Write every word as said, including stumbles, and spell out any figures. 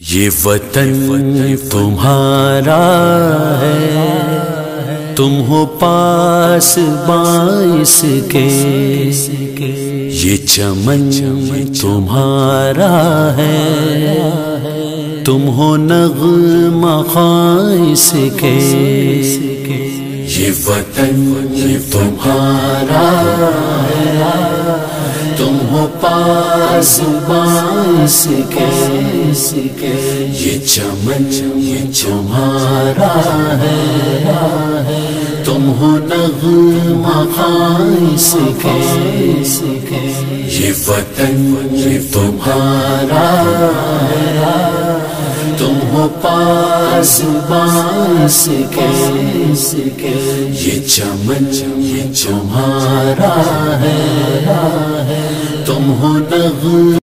ये वतन तुम्हारा है, तुम हो पास बाइस के। ये चमन तुम्हारा है, तुम हो नग़्मा ख़ाइस के। ये वतन तुम्हारा है, तुम हो पास बाइस के। ये चमन तुम्हारा है, तुम हो नग़्मा ख़ाइस के। ये वतन तुम्हारा है, तुम हो पास बाइस के। ये चमन तुम्हारा है, तुम हो नग़्मा